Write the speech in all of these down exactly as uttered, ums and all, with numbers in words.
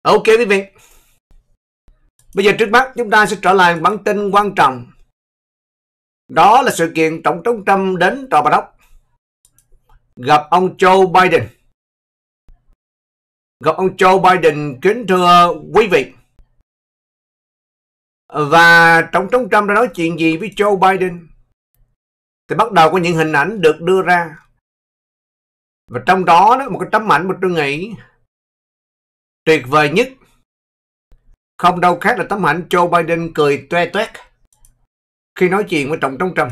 Ok quý vị, bây giờ trước mắt chúng ta sẽ trở lại bản tin quan trọng. Đó là sự kiện Tổng thống Trump đến Tòa Bạch Ốc gặp ông Joe Biden. Gặp ông Joe Biden, kính thưa quý vị. Và Tổng thống Trump đã nói chuyện gì với Joe Biden? Thì bắt đầu có những hình ảnh được đưa ra. Và trong đó, đó một cái tấm ảnh mà tôi nghĩ tuyệt vời nhất không đâu khác là tấm ảnh Joe Biden cười toe toét khi nói chuyện với Tổng thống Trump.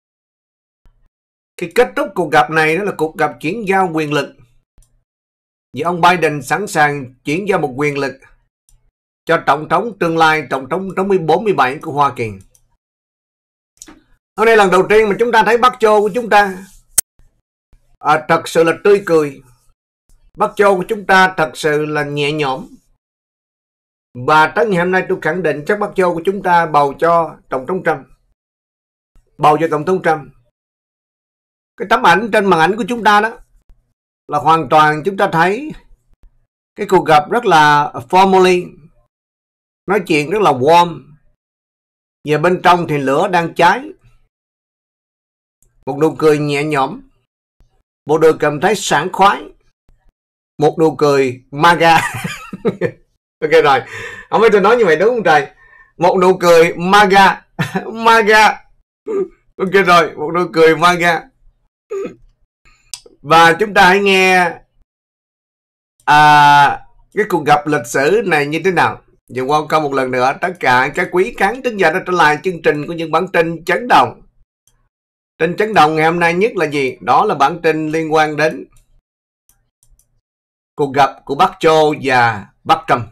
Khi kết thúc cuộc gặp này, đó là cuộc gặp chuyển giao quyền lực. Vì ông Biden sẵn sàng chuyển giao một quyền lực cho Tổng thống tương lai, Tổng thống thứ bốn mươi bảy của Hoa Kỳ. Hôm nay lần đầu tiên mà chúng ta thấy bác Joe của chúng ta à, thật sự là tươi cười. Bác Joe của chúng ta thật sự là nhẹ nhõm. Và tới ngày hôm nay tôi khẳng định chắc bác Joe của chúng ta bầu cho Tổng thống Trump. Bầu cho Tổng thống Trump. Cái tấm ảnh trên màn ảnh của chúng ta đó là hoàn toàn chúng ta thấy cái cuộc gặp rất là formally, nói chuyện rất là warm. Và bên trong thì lửa đang cháy. Một nụ cười nhẹ nhõm, một nụ cảm thấy sảng khoái, một nụ cười MAGA. Ok rồi, không biết tôi nói như vậy đúng không trời? Một nụ cười MAGA. MAGA. Ok rồi, một nụ cười MAGA. Và chúng ta hãy nghe à, cái cuộc gặp lịch sử này như thế nào. Và welcome một lần nữa tất cả các quý khán thính giả đã trở lại chương trình của những bản tin chấn động. Tin chấn động ngày hôm nay nhất là gì? Đó là bản tin liên quan đến cuộc gặp của bác Joe và bác Trump.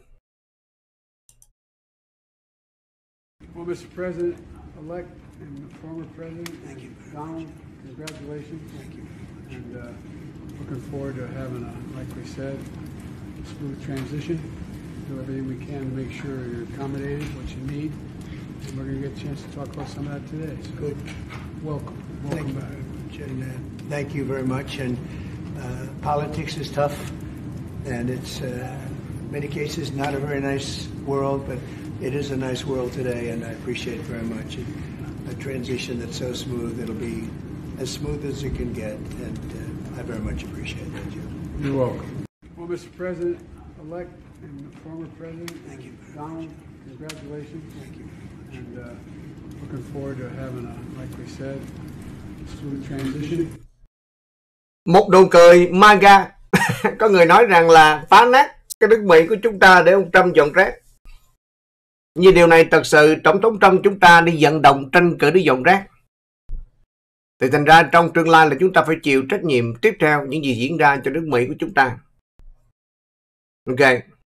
Well, mister President-elect and former President, thank you. Donald, congratulations. Thank you. And uh, looking forward to having a, like we said, smooth transition. Do everything we can to make sure you're accommodated, what you need. And we're going to get a chance to talk about some of that today. So good. Welcome. Welcome thank back. You, and, uh, thank you very much. And uh, politics is tough, and it's uh, in many cases not a very nice world, but it is a nice world today, and I appreciate it very much. And a transition that's so smooth, it'll be as smooth as it can get, and uh, I very much appreciate it. Thank you. You're welcome. Well, mister President-elect and former President, thank you. Donald, congratulations. Thank you. And uh, looking forward to having a, like we said, smooth transition. Một nụ cười MAGA. Có người nói rằng là phá nát cái nước Mỹ của chúng ta để ông Trump dọn rác. Như điều này thật sự Tổng thống Trump chúng ta đi vận động tranh cử đi dọn rác. Thì thành ra trong tương lai là chúng ta phải chịu trách nhiệm tiếp theo những gì diễn ra cho nước Mỹ của chúng ta. Ok.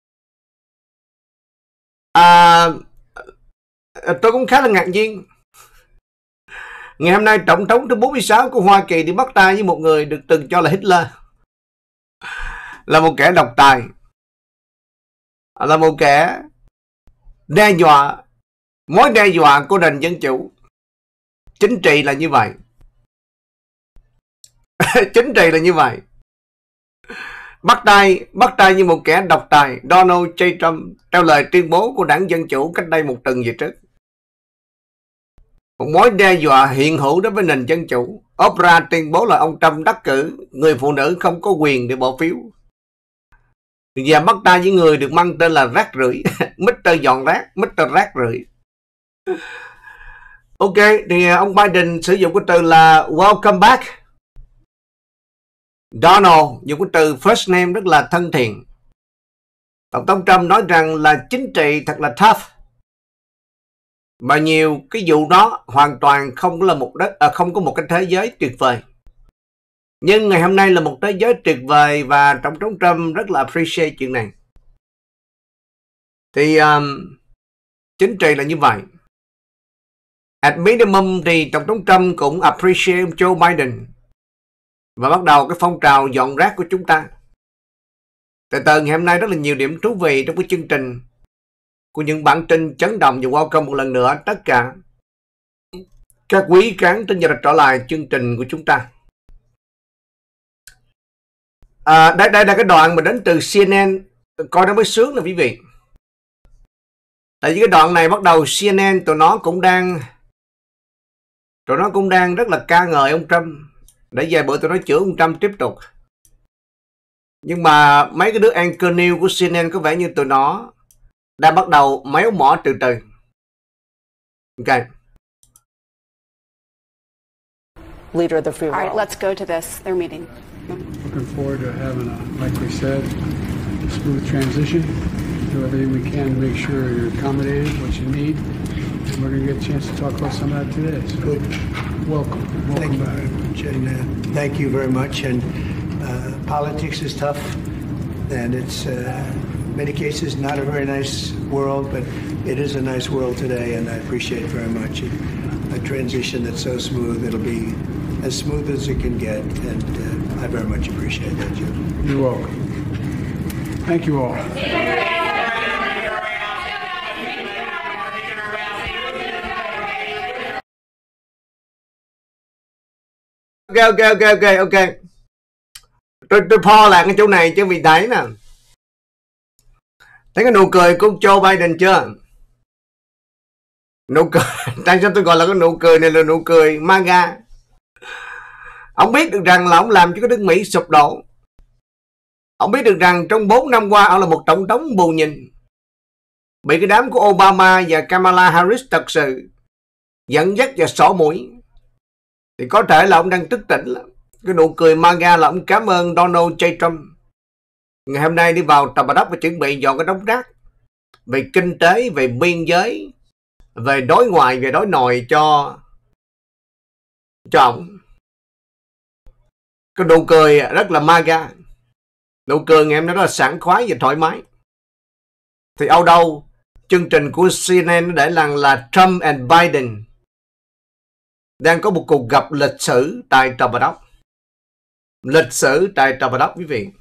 À, tôi cũng khá là ngạc nhiên. Ngày hôm nay Tổng thống thứ bốn mươi sáu của Hoa Kỳ đi bắt tay với một người được từng cho là Hitler. Là một kẻ độc tài. Là một kẻ đe dọa, mối đe dọa của nền dân chủ. Chính trị là như vậy. Chính trị là như vậy. Bắt tay, bắt tay như một kẻ độc tài Donald J. Trump theo lời tuyên bố của đảng Dân Chủ cách đây một tuần về trước. Một mối đe dọa hiện hữu đối với nền dân chủ. Oprah tuyên bố là ông Trump đắc cử người phụ nữ không có quyền để bỏ phiếu. Và bắt tay với người được mang tên là rác rưởi. mít tơ dọn rác, mít tơ rác rưởi. Ok, thì ông Biden sử dụng cái từ là welcome back. Donald dùng cái từ first name rất là thân thiện. Tổng thống Trump nói rằng là chính trị thật là tough. Mà nhiều cái vụ đó hoàn toàn không là một đất, à, không có một cái thế giới tuyệt vời. Nhưng ngày hôm nay là một thế giới tuyệt vời và Tổng thống Trump rất là appreciate chuyện này. Thì um, chính trị là như vậy. At minimum thì Tổng thống Trump cũng appreciate Joe Biden. Và bắt đầu cái phong trào dọn rác của chúng ta. Từ từ ngày hôm nay rất là nhiều điểm thú vị trong cái chương trình của những bản tin chấn động. Và welcome một lần nữa tất cả các quý khán thính giả đã trở lại chương trình của chúng ta. À, đây, đây là cái đoạn mà đến từ C N N coi nó mới sướng nè quý vị. Tại vì cái đoạn này bắt đầu xê en en tụi nó cũng đang tụi nó cũng đang rất là ca ngợi ông Trump. Để vài bữa tụi nó chửi ông Trump tiếp tục. Nhưng mà mấy cái đứa anchor news của xê en en có vẻ như tụi nó đang bắt đầu méo mỏ từ từ. Ok. Leader of the free world. All right, let's go to this, their meeting. Looking forward to having a, like we said, a smooth transition. Do everything we can to make sure you're accommodated, what you need. And we're going to get a chance to talk about some of that today. So Good. welcome. Welcome Thank you back. very much. And uh, thank you very much. And uh, politics is tough, and it's uh, in many cases not a very nice world, but it is a nice world today, and I appreciate very much it. A transition that's so smooth. It'll be as smooth as it can get, and uh, I very much appreciate that, Jim. You're welcome. Thank you all. Ok, ok, ok, ok, ok. Tôi, tôi pho lại cái chỗ này chứ vì thấy nè. Thấy cái nụ cười của Joe Biden chưa? Nụ cười, tại sao tôi gọi là cái nụ cười này là nụ cười MAGA. Ông biết được rằng là ông làm cho cái nước Mỹ sụp đổ. Ông biết được rằng trong bốn năm qua ông là một tổng thống bù nhìn. Bị cái đám của Obama và Kamala Harris thật sự dẫn dắt và xỏ mũi. Thì có thể là ông đang thức tỉnh lắm. Cái nụ cười MAGA là ông cảm ơn Donald J. Trump. Ngày hôm nay đi vào Tòa Bạch Ốc và chuẩn bị dọn cái đống rác về kinh tế, về biên giới, về đối ngoại, về đối nội cho cho ông. Cái nụ cười rất là MAGA. Nụ cười ngày hôm nay rất là sảng khoái và thoải mái. Thì âu đâu chương trình của xê en en để rằng là Trump and Biden đang có một cuộc gặp lịch sử tại Tòa Bạch Ốc. Lịch sử tại Tòa Bạch Ốc quý vị.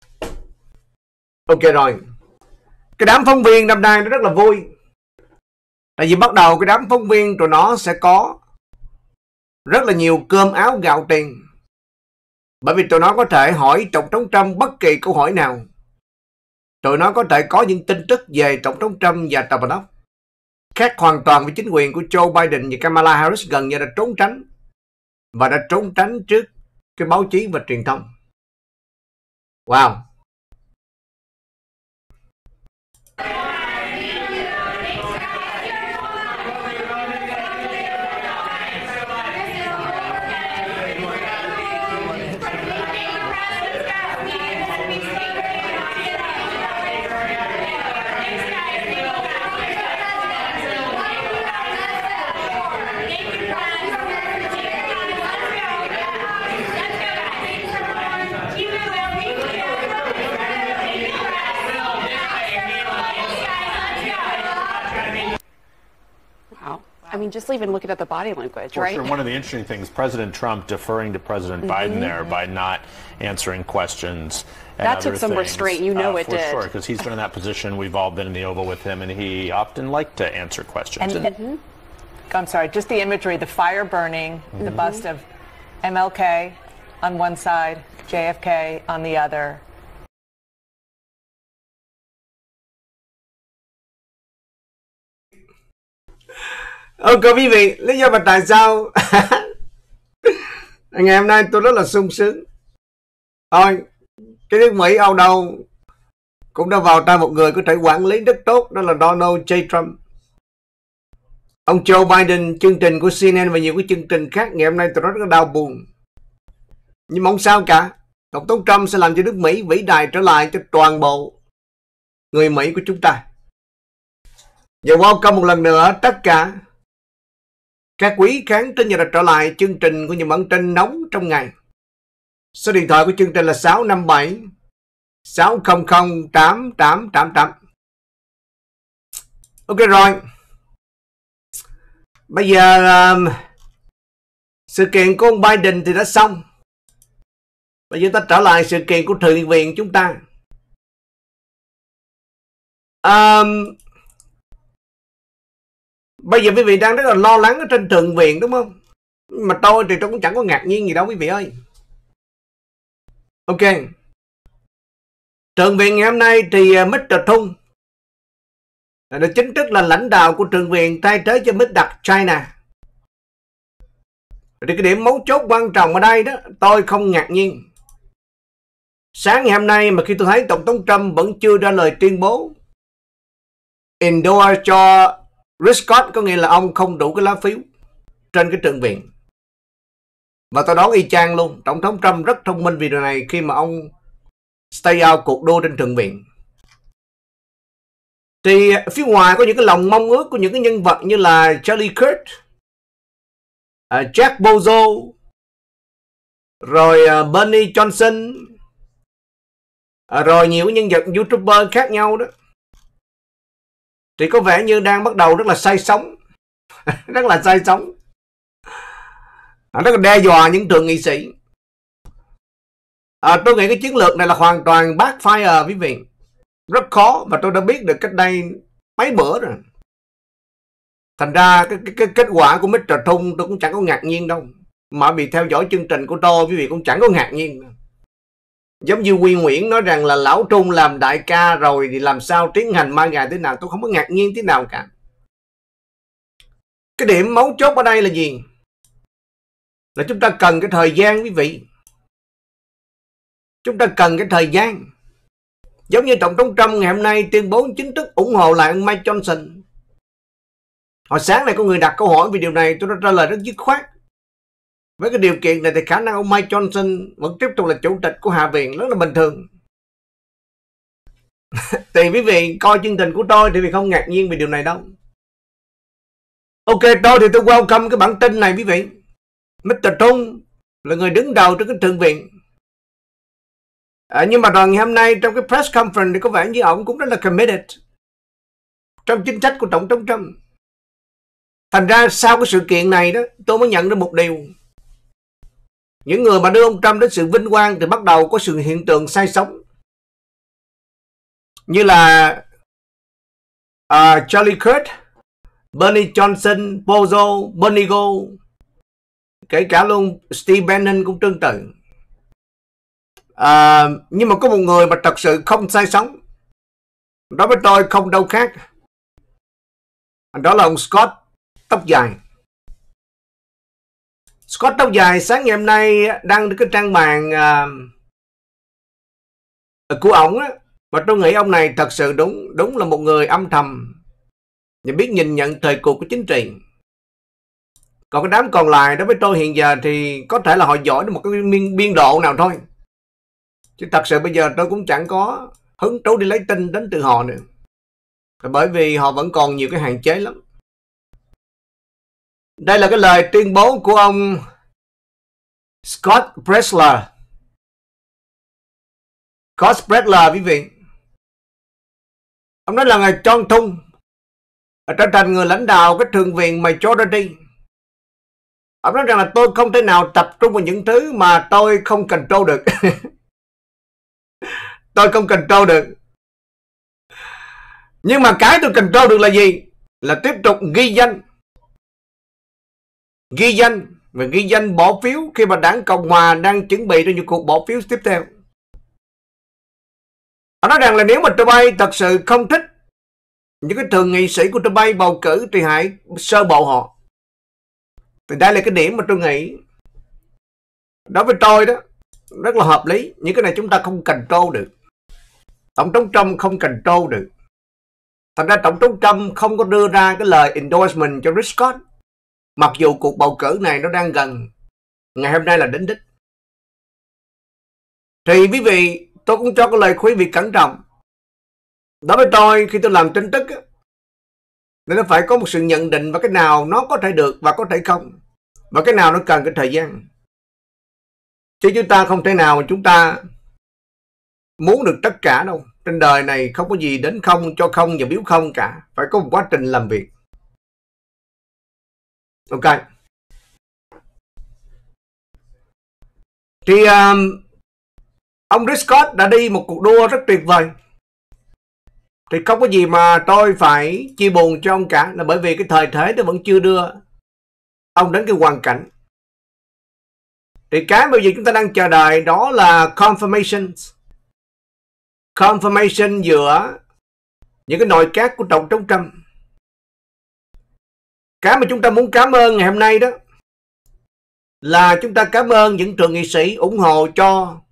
Ok rồi. Cái đám phóng viên năm nay nó rất là vui. Tại vì bắt đầu cái đám phóng viên tụi nó sẽ có rất là nhiều cơm áo gạo tiền. Bởi vì tụi nó có thể hỏi Tổng thống Trump bất kỳ câu hỏi nào. Tụi nó có thể có những tin tức về Tổng thống Trump và Tòa Bạch Ốc. Khác hoàn toàn với chính quyền của Joe Biden và Kamala Harris gần như đã trốn tránh. Và đã trốn tránh trước cái báo chí và truyền thông. Wow. I mean, just even looking at the body language, For right? sure. One of the interesting things, President Trump deferring to President mm-hmm. Biden there by not answering questions. And that other took some things. restraint, you know uh, it for did. For sure, because he's been in that position. We've all been in the Oval with him, and he often liked to answer questions. And, and, I'm sorry, just the imagery, the fire burning, mm-hmm. the bust of M L K on one side, J F K on the other. Ok quý vị, lý do mà tại sao ngày hôm nay tôi rất là sung sướng. Thôi, cái nước Mỹ Âu đâu cũng đã vào tay một người có thể quản lý rất tốt, đó là Donald J. Trump. Ông Joe Biden, chương trình của xê en en và nhiều cái chương trình khác ngày hôm nay tôi rất là đau buồn. Nhưng mà không sao cả. Tổng thống Trump sẽ làm cho nước Mỹ vĩ đại trở lại cho toàn bộ người Mỹ của chúng ta. Và welcome một lần nữa tất cả các quý khán thính giả đã trở lại chương trình của những bản tin nóng trong ngày. Số điện thoại của chương trình là sáu năm bảy sáu không không tám tám tám tám. Ok rồi. Bây giờ um, sự kiện của ông Biden thì đã xong. Bây giờ ta trở lại sự kiện của Thượng viện chúng ta. Um, Bây giờ quý vị đang rất là lo lắng ở trên Thượng viện đúng không? Mà tôi thì tôi cũng chẳng có ngạc nhiên gì đâu quý vị ơi. Ok. Thượng viện ngày hôm nay thì mít tơ Thung đã chính thức là lãnh đạo của Thượng viện thay thế cho mít đặc China. Thì cái điểm mấu chốt quan trọng ở đây đó, tôi không ngạc nhiên. Sáng ngày hôm nay mà khi tôi thấy Tổng thống Trump vẫn chưa ra lời tuyên bố endorse cho Rick Scott, có nghĩa là ông không đủ cái lá phiếu trên cái Thượng viện. Và tôi đoán y chang luôn, Tổng thống Trump rất thông minh vì điều này khi mà ông stay out cuộc đua trên Thượng viện. Thì phía ngoài có những cái lòng mong ước của những cái nhân vật như là Charlie Kirk, uh, Jack Bozo, rồi uh, Bernie Johnson, uh, rồi nhiều nhân vật YouTuber khác nhau đó. Thì có vẻ như đang bắt đầu rất là say sóng, rất là say sóng, rất là đe dọa những thượng nghị sĩ. À, tôi nghĩ cái chiến lược này là hoàn toàn backfire quý vị. Rất khó, và tôi đã biết được cách đây mấy bữa rồi. Thành ra cái, cái, cái kết quả của mít tơ Thung tôi cũng chẳng có ngạc nhiên đâu. Mà vì theo dõi chương trình của tôi, quý vị cũng chẳng có ngạc nhiên. Giống như Quy Nguyễn nói rằng là Lão Trung làm đại ca rồi thì làm sao tiến hành mai ngày thế nào, tôi không có ngạc nhiên thế nào cả. Cái điểm mấu chốt ở đây là gì? Là chúng ta cần cái thời gian quý vị. Chúng ta cần cái thời gian. Giống như Tổng thống Trump ngày hôm nay tuyên bố chính thức ủng hộ lại ông Mike Johnson. Hồi sáng này có người đặt câu hỏi về điều này, tôi đã trả lời rất dứt khoát. Với cái điều kiện này thì khả năng ông Mike Johnson vẫn tiếp tục là chủ tịch của Hạ viện rất là bình thường. Thì quý vị coi chương trình của tôi thì quý vị không ngạc nhiên về điều này đâu. Ok, tôi thì tôi welcome cái bản tin này quý vị. mít tơ Thung là người đứng đầu trên cái Thượng viện. À, nhưng mà đoàn ngày hôm nay trong cái press conference thì có vẻ như ông cũng rất là committed trong chính sách của Tổng thống Trump. Thành ra sau cái sự kiện này đó, tôi mới nhận ra một điều. Những người mà đưa ông Trump đến sự vinh quang thì bắt đầu có sự hiện tượng sai sóng. Như là uh, Charlie Kirk, Bernie Johnson, Bozo, Bonigo, kể cả luôn Steve Bannon cũng tương tự. À, nhưng mà có một người mà thật sự không sai sóng, đối với tôi không đâu khác, đó là ông Scott tóc dài. Scott tóc dài sáng ngày hôm nay đăng cái trang mạng uh, của ổng á, và tôi nghĩ ông này thật sự đúng đúng là một người âm thầm và biết nhìn nhận thời cuộc của chính trị. Còn cái đám còn lại đối với tôi hiện giờ thì có thể là họ giỏi đến một cái biên độ nào thôi. Chứ thật sự bây giờ tôi cũng chẳng có hứng thú đi lấy tin đến từ họ nữa. Bởi vì họ vẫn còn nhiều cái hạn chế lắm. Đây là cái lời tuyên bố của ông Scott Presler. Scott Presler quý vị. Ông nói là ngày John Thung trở thành người lãnh đạo cái Thượng viện Majority. Ông nói rằng là tôi không thể nào tập trung vào những thứ mà tôi không control được. Tôi không control được. Nhưng mà cái tôi control được là gì? Là tiếp tục ghi danh. Ghi danh và ghi danh bỏ phiếu khi mà đảng Cộng Hòa đang chuẩn bị cho những cuộc bỏ phiếu tiếp theo. Ông nói rằng là nếu mà tụi bay thật sự không thích những cái thượng nghị sĩ của tụi bay bầu cử thì hãy sơ bộ họ. Thì đây là cái điểm mà tôi nghĩ đối với tôi đó rất là hợp lý. Những cái này chúng ta không control được. Tổng thống Trump không control được. Thành ra Tổng thống Trump không có đưa ra cái lời endorsement cho Rick Scott. Mặc dù cuộc bầu cử này nó đang gần. Ngày hôm nay là đến đích. Thì quý vị, tôi cũng cho cái lời khuyên vị cẩn trọng. Đối với tôi, khi tôi làm tin tức á, thì nó phải có một sự nhận định và cái nào nó có thể được và có thể không. Và cái nào nó cần cái thời gian. Chứ chúng ta không thể nào chúng ta muốn được tất cả đâu. Trên đời này không có gì đến không, cho không và biếu không cả. Phải có một quá trình làm việc. Ok. Thì um, ông Rick Scott đã đi một cuộc đua rất tuyệt vời. Thì không có gì mà tôi phải chia buồn cho ông cả. Là bởi vì cái thời thế nó vẫn chưa đưa ông đến cái hoàn cảnh. Thì cái bây giờ chúng ta đang chờ đợi đó là confirmations. confirmation giữa những cái nội các của Tổng thống Trump. Cái mà chúng ta muốn cảm ơn ngày hôm nay đó là chúng ta cảm ơn những thượng nghị sĩ ủng hộ cho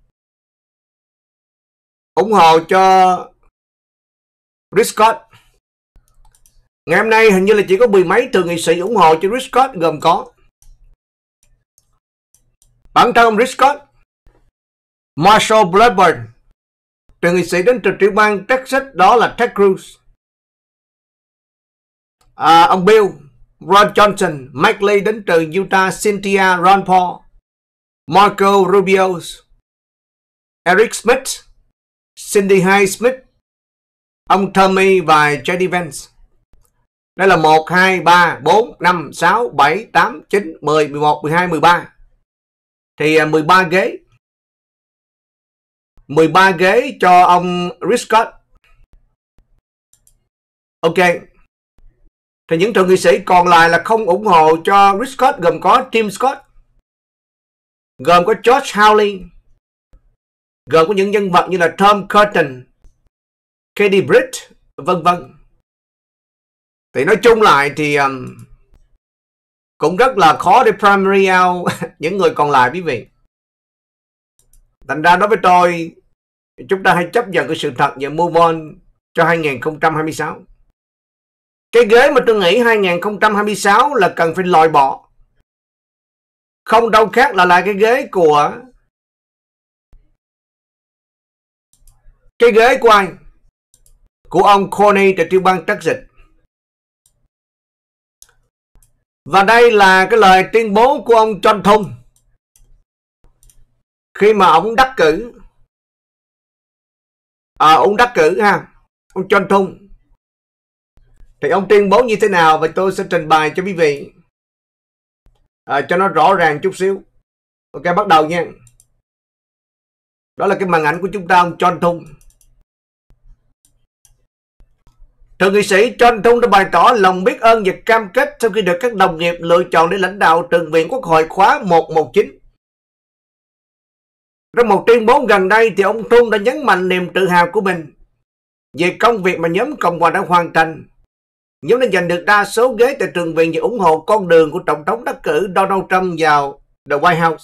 ủng hộ cho Rick Scott. Ngày hôm nay hình như là chỉ có mười mấy thượng nghị sĩ ủng hộ cho Rick Scott, gồm có bản thân ông Rick Scott, Marshall Blackburn, thượng nghị sĩ đến từ tiểu bang Texas, đó là Ted Cruz, à, ông Bill, Ron Johnson, Mike Lee đến từ Utah, Cynthia, Ron Paul, Marco Rubio, Eric Smith, Cindy Hay Smith, ông Tommy và J D Vance. Đây là một, hai, ba, bốn, năm, sáu, bảy, tám, chín, mười, mười một, mười hai, mười ba. Thì mười ba ghế. mười ba ghế cho ông Rick Scott. Ok. Thì những thượng nghị sĩ còn lại là không ủng hộ cho Rick Scott, gồm có Tim Scott, gồm có George Hawley, gồm có những nhân vật như là Tom Cotton, Katie Britt, vân vân. Thì nói chung lại thì um, cũng rất là khó để primary out những người còn lại, quý vị. Thành ra đối với tôi, chúng ta hãy chấp nhận cái sự thật và move on cho hai nghìn không trăm hai mươi sáu. Cái ghế mà tôi nghĩ hai nghìn không trăm hai mươi sáu là cần phải loại bỏ, không đâu khác là lại cái ghế của cái ghế của ai? Của ông Cornyn tại tiểu bang Texas. Và đây là cái lời tuyên bố của ông John Thune khi mà ông đắc cử. À, ông đắc cử ha, ông John Thune. Thì ông tuyên bố như thế nào và tôi sẽ trình bày cho quý vị à, cho nó rõ ràng chút xíu. Ok, bắt đầu nha. Đó là cái màn ảnh của chúng ta, ông John Thune. Thượng nghị sĩ John Thune đã bày tỏ lòng biết ơn và cam kết sau khi được các đồng nghiệp lựa chọn để lãnh đạo Thượng viện Quốc hội khóa một một chín. Trong một tuyên bố gần đây thì ông Thune đã nhấn mạnh niềm tự hào của mình về công việc mà nhóm Cộng hòa đã hoàn thành. Nhóm đã giành được đa số ghế tại Thượng viện và ủng hộ con đường của Tổng thống đắc cử Donald Trump vào The White House.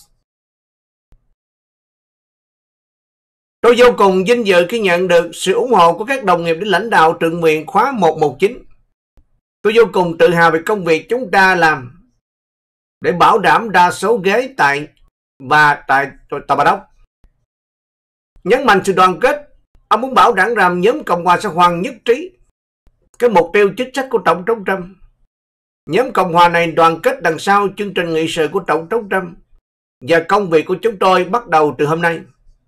Tôi vô cùng vinh dự khi nhận được sự ủng hộ của các đồng nghiệp để lãnh đạo Thượng viện khóa một một chín. Tôi vô cùng tự hào về công việc chúng ta làm để bảo đảm đa số ghế tại và tại Tòa Bạch Ốc. Nhấn mạnh sự đoàn kết, ông muốn bảo đảm rằng nhóm Cộng hòa sẽ hoàn nhất trí cái mục tiêu chính sách của Tổng thống Trump. Nhóm Cộng hòa này đoàn kết đằng sau chương trình nghị sự của Tổng thống Trump và công việc của chúng tôi bắt đầu từ hôm nay.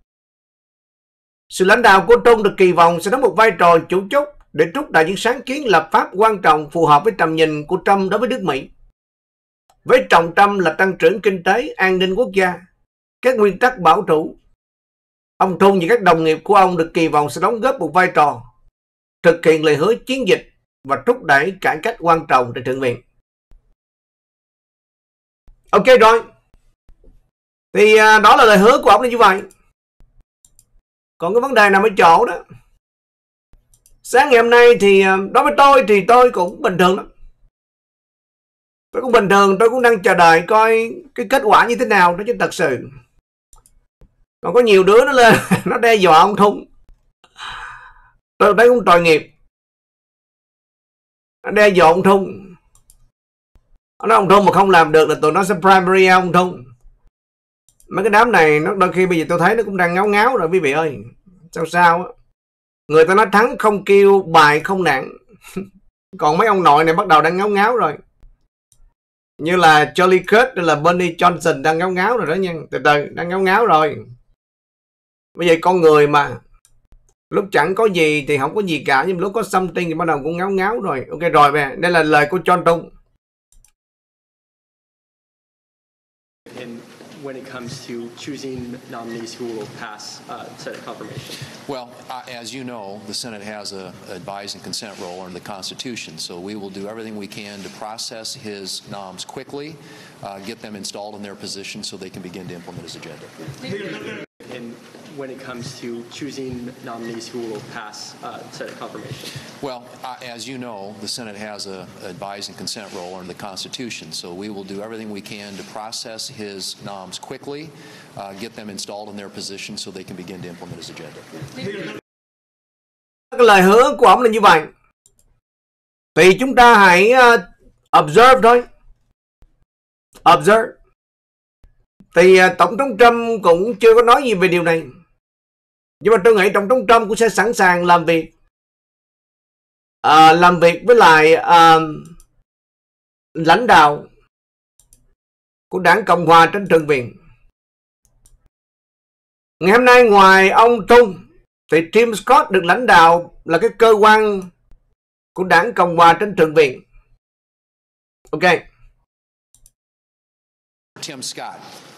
Sự lãnh đạo của Trump được kỳ vọng sẽ đóng một vai trò chủ chốt để thúc đẩy những sáng kiến lập pháp quan trọng phù hợp với tầm nhìn của Trump đối với nước Mỹ. Với trọng tâm là tăng trưởng kinh tế, an ninh quốc gia, các nguyên tắc bảo thủ, ông Trump và các đồng nghiệp của ông được kỳ vọng sẽ đóng góp một vai trò thực hiện lời hứa chiến dịch và thúc đẩy cải cách quan trọng tại Thượng viện. Ok rồi. Thì à, đó là lời hứa của ông là như vậy. Còn cái vấn đề nằm ở chỗ đó. Sáng ngày hôm nay thì đối với tôi thì tôi cũng bình thường lắm. Tôi cũng bình thường, tôi cũng đang chờ đợi coi cái kết quả như thế nào đó chứ thật sự. Còn có nhiều đứa nó lên, nó đe dọa ông Thune. Tôi thấy cũng tội nghiệp. Nó đe dọa ông Thune. Nó nói ông Thune mà không làm được là tụi nó sẽ primary ông Thune. Mấy cái đám này nó đôi khi bây giờ tôi thấy nó cũng đang ngáo ngáo rồi quý vị ơi. Sao sao á. Người ta nói thắng không kêu, bài không nặng. Còn mấy ông nội này bắt đầu đang ngáo ngáo rồi. Như là Charlie Kirk hay là Bernie Johnson đang ngáo ngáo rồi đó nha. Từ từ đang ngáo ngáo rồi. Bây giờ con người mà lúc chẳng có gì thì không có gì cả, nhưng lúc có something thì bắt đầu cũng ngáo ngáo rồi. Ok rồi về, đây là lời của John Thune. When it comes to choosing nominees who will pass uh, Senate confirmation? Well, uh, as you know, the Senate has a advise and consent role under the Constitution, so we will do everything we can to process his noms quickly, uh, get them installed in their position so they can begin to implement his agenda. And when it comes to choosing nominees who will pass uh, Senate confirmation? Well, uh, as you know, the Senate has a advise and consent role under the Constitution, so we will do everything we can to process his noms quickly, uh, get them installed in their position so they can begin to implement his agenda. Cái lời hứa của ông là như vậy. Thì chúng ta hãy uh, observe thôi. Observe. Thì uh, Tổng thống Trump cũng chưa có nói gì về điều này. Nhưng mà tôi nghĩ Tổng thống Trump cũng sẽ sẵn sàng làm việc. Uh, làm việc với lại uh, lãnh đạo của đảng Cộng Hòa trên Thượng viện. Ngày hôm nay ngoài ông Trung thì Tim Scott được lãnh đạo là cái cơ quan của đảng Cộng Hòa trên Thượng viện. Ok. Tim Scott.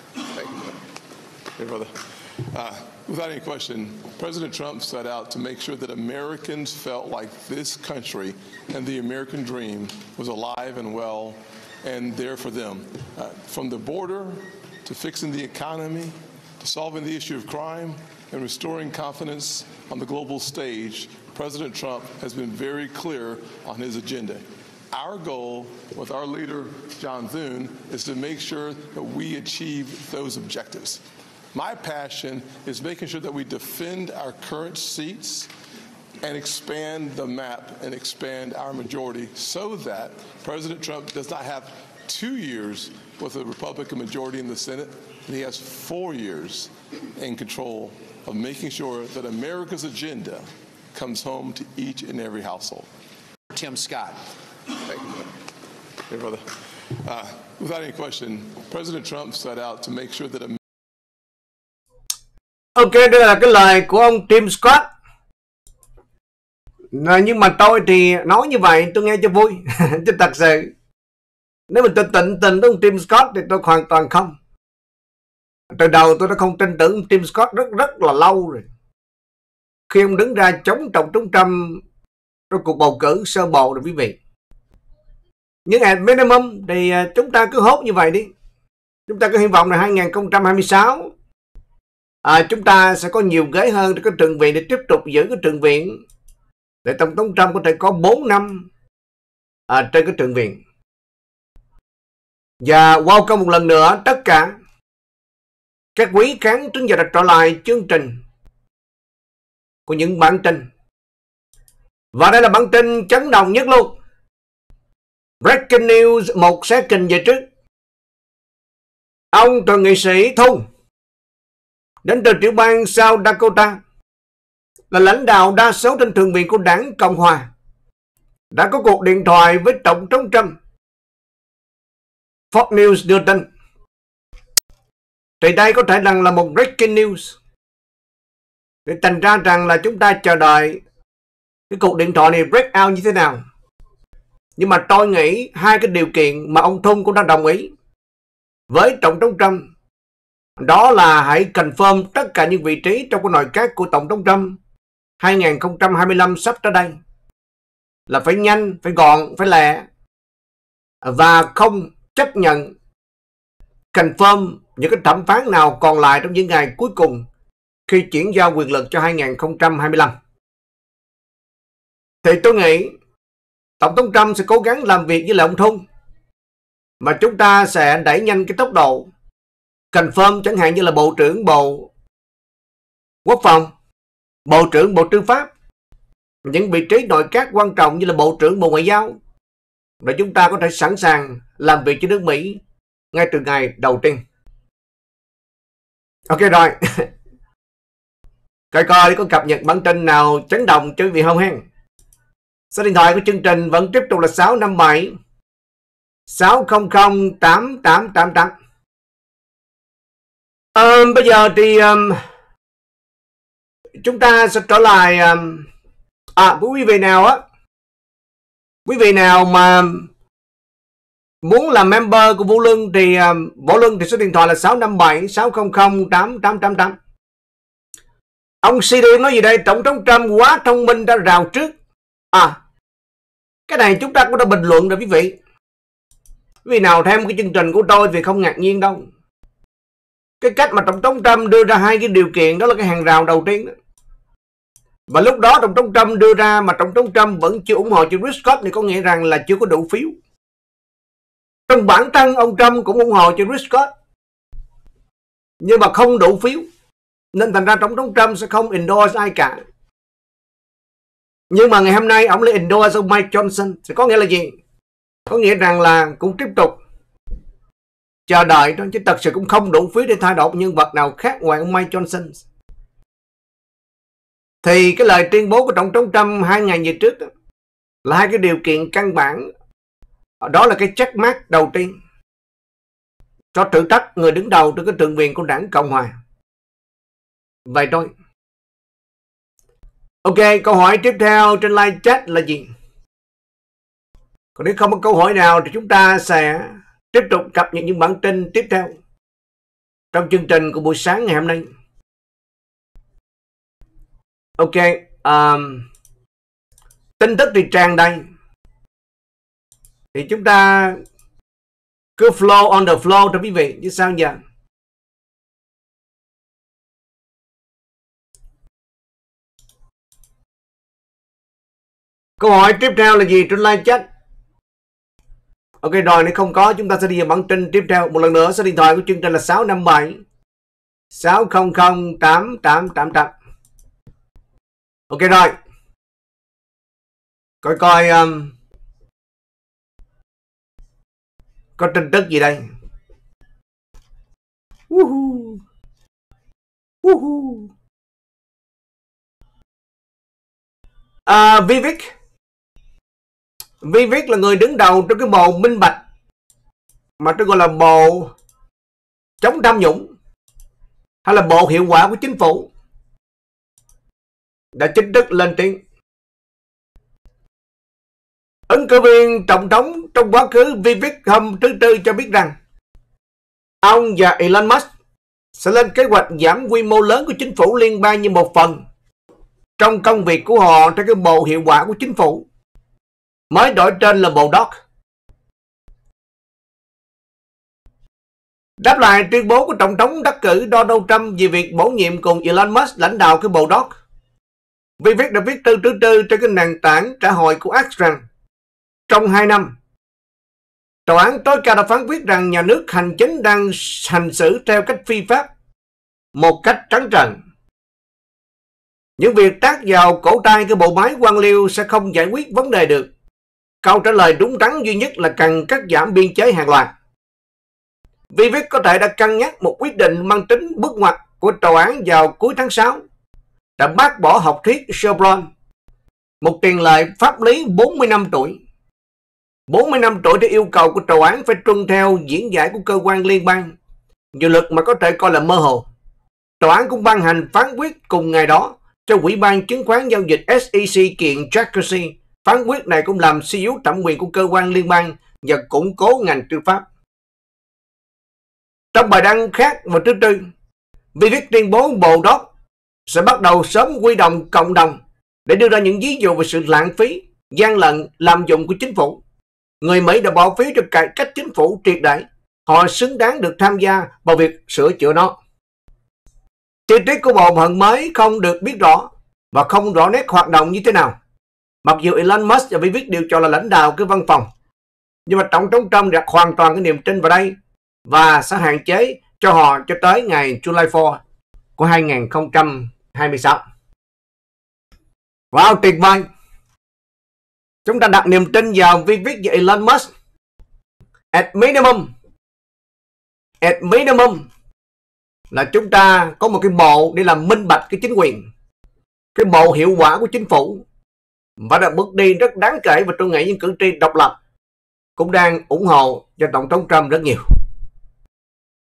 Hey, brother. Uh, without any question, President Trump set out to make sure that Americans felt like this country and the American dream was alive and well and there for them. Uh, from the border to fixing the economy to solving the issue of crime and restoring confidence on the global stage, President Trump has been very clear on his agenda. Our goal with our leader, John Thune, is to make sure that we achieve those objectives. My passion is making sure that we defend our current seats and expand the map and expand our majority so that President Trump does not have two years with a Republican majority in the Senate, and he has four years in control of making sure that America's agenda comes home to each and every household. Tim Scott. Hey, brother. Uh, without any question, President Trump set out to make sure that America. Ok, đây là cái lời của ông Tim Scott. Nhưng mà tôi thì nói như vậy tôi nghe cho vui. Chứ thật sự nếu mà tôi tịnh tình với ông Tim Scott thì tôi hoàn toàn không. Từ đầu tôi đã không tin tưởng ông Tim Scott rất rất là lâu rồi. Khi ông đứng ra chống Tổng thống Trump trong cuộc bầu cử sơ bộ rồi quý vị. Nhưng at minimum thì chúng ta cứ hốt như vậy đi. Chúng ta có hy vọng là hai không hai sáu à, chúng ta sẽ có nhiều ghế hơn để cái Thượng viện để tiếp tục giữ cái Thượng viện để Tổng thống Trump có thể có bốn năm à, trên cái Thượng viện. Và welcome một lần nữa tất cả các quý khán thính giả đã trở lại chương trình của những bản tin. Và đây là bản tin chấn động nhất luôn. Breaking news một second về trước. Ông thượng nghị sĩ Thune đến từ tiểu bang South Dakota là lãnh đạo đa số trên Thượng viện của đảng Cộng Hòa đã có cuộc điện thoại với Tổng thống Trump. Fox News đưa tin. Thì đây có thể rằng là một breaking news. Để thành ra rằng là chúng ta chờ đợi cái cuộc điện thoại này break out như thế nào. Nhưng mà tôi nghĩ hai cái điều kiện mà ông Thune cũng đã đồng ý với Tổng thống Trump, đó là hãy confirm tất cả những vị trí trong cái nội các của Tổng thống Trump hai không hai lăm sắp tới đây. Là phải nhanh, phải gọn, phải lẹ. Và không chấp nhận confirm những cái thẩm phán nào còn lại trong những ngày cuối cùng khi chuyển giao quyền lực cho hai không hai lăm. Thì tôi nghĩ Tổng thống Trump sẽ cố gắng làm việc với lại ông Thune, mà chúng ta sẽ đẩy nhanh cái tốc độ confirm, chẳng hạn như là Bộ trưởng Bộ Quốc phòng, Bộ trưởng Bộ Tư pháp, những vị trí nội các quan trọng như là Bộ trưởng Bộ Ngoại giao, để chúng ta có thể sẵn sàng làm việc cho nước Mỹ ngay từ ngày đầu tiên. Ok rồi. Coi coi có cập nhật bản tin nào chấn động cho quý vị không hen. Số điện thoại của chương trình vẫn tiếp tục là sáu năm bảy sáu không không tám tám tám tám. À, bây giờ thì um, chúng ta sẽ trở lại um, à với quý vị nào á, quý vị nào mà muốn làm member của Vũ Luân thì um, Vũ Luân thì số điện thoại là sáu năm bảy sáu không không tám tám tám tám. Ông xê đê nói gì đây? Tổng thống Trump quá thông minh đã rào trước. À, cái này chúng ta cũng đã bình luận rồi quý vị. Quý vị nào thêm cái chương trình của tôi thì không ngạc nhiên đâu. Cái cách mà Tổng thống Trump đưa ra hai cái điều kiện đó là cái hàng rào đầu tiên đó. Và lúc đó Tổng thống Trump đưa ra mà Tổng thống Trump vẫn chưa ủng hộ cho Rick Scott thì có nghĩa rằng là chưa có đủ phiếu. Trong bản thân ông Trump cũng ủng hộ cho Rick Scott, nhưng mà không đủ phiếu, nên thành ra Tổng thống Trump sẽ không endorse ai cả. Nhưng mà ngày hôm nay ông lại endorse ông Mike Johnson. Thì có nghĩa là gì? Có nghĩa rằng là cũng tiếp tục chờ đợi thôi, chứ thật sự cũng không đủ phiếu để thay đổi nhân vật nào khác ngoài ông Mike Johnson. Thì cái lời tuyên bố của Tổng thống Trump hai ngày về trước đó, là hai cái điều kiện căn bản. Đó là cái check mark đầu tiên cho thử thách người đứng đầu trên cái thượng viện của đảng Cộng Hòa. Vậy thôi. Ok, câu hỏi tiếp theo trên live chat là gì? Còn nếu không có câu hỏi nào thì chúng ta sẽ tiếp tục cập nhật những bản tin tiếp theo trong chương trình của buổi sáng ngày hôm nay. Ok, um, tin tức thì tràn đầy. Thì chúng ta cứ flow on the flow cho quý vị, chứ sao giờ. Câu hỏi tiếp theo là gì trên live chat? Ok rồi, nếu không có chúng ta sẽ đi vào bản tin tiếp theo. Một lần nữa số điện thoại của chương trình là sáu năm bảy sáu không không tám tám tám tám. Ok rồi. Coi coi um, có tin tức gì đây? Uh-huh. Uh-huh. À, Vivek Vivek là người đứng đầu trong cái bộ minh bạch mà tôi gọi là bộ chống tham nhũng hay là bộ hiệu quả của chính phủ, đã chính thức lên tiếng. Ứng cử viên tổng thống trong quá khứ Vivek hôm thứ Tư cho biết rằng ông và Elon Musk sẽ lên kế hoạch giảm quy mô lớn của chính phủ liên bang như một phần trong công việc của họ trên cái bộ hiệu quả của chính phủ, mới đổi tên là bộ Doc. Đáp lại tuyên bố của Tổng thống đắc cử Donald Trump về việc bổ nhiệm cùng Elon Musk lãnh đạo cái bộ Doc, Vivek đã viết thư thứ Tư trên cái nền tảng trả hội của X rằng trong hai năm, Tòa án tối cao đã phán quyết rằng nhà nước hành chính đang hành xử theo cách phi pháp, một cách trắng trợn. Những việc tác vào cổ tay cái bộ máy quan liêu sẽ không giải quyết vấn đề được. Câu trả lời đúng đắn duy nhất là cần cắt giảm biên chế hàng loạt. Vivek có thể đã cân nhắc một quyết định mang tính bước ngoặt của tòa án vào cuối tháng sáu, đã bác bỏ học thuyết Chevron, một tiền lệ pháp lý bốn mươi năm tuổi. bốn mươi năm tuổi để yêu cầu của tòa án phải tuân theo diễn giải của cơ quan liên bang, dự luật mà có thể coi là mơ hồ. Tòa án cũng ban hành phán quyết cùng ngày đó cho Ủy ban chứng khoán giao dịch S E C kiện Jack Dorsey. Phán quyết này cũng làm suy yếu thẩm quyền của cơ quan liên bang và củng cố ngành tư pháp. Trong bài đăng khác vào thứ Tư, Vivek tuyên bố bộ Doc sẽ bắt đầu sớm huy động cộng đồng để đưa ra những ví dụ về sự lãng phí, gian lận, lạm dụng của chính phủ. Người Mỹ đã bỏ phiếu cho cải cách chính phủ triệt để. Họ xứng đáng được tham gia vào việc sửa chữa nó. Chi tiết của bộ phận mới không được biết rõ và không rõ nét hoạt động như thế nào. Mặc dù Elon Musk và Vivek đều cho là lãnh đạo cái văn phòng, nhưng mà Tổng thống Trump đặt hoàn toàn cái niềm tin vào đây và sẽ hạn chế cho họ cho tới ngày July fourth của hai nghìn không trăm hai mươi sáu. Wow, tuyệt vời! Chúng ta đặt niềm tin vào Vivek và Elon Musk. At minimum, at minimum là chúng ta có một cái bộ để làm minh bạch cái chính quyền, cái bộ hiệu quả của chính phủ, và đã bước đi rất đáng kể, và tôi nghĩ những cử tri độc lập cũng đang ủng hộ cho Tổng thống Trump rất nhiều.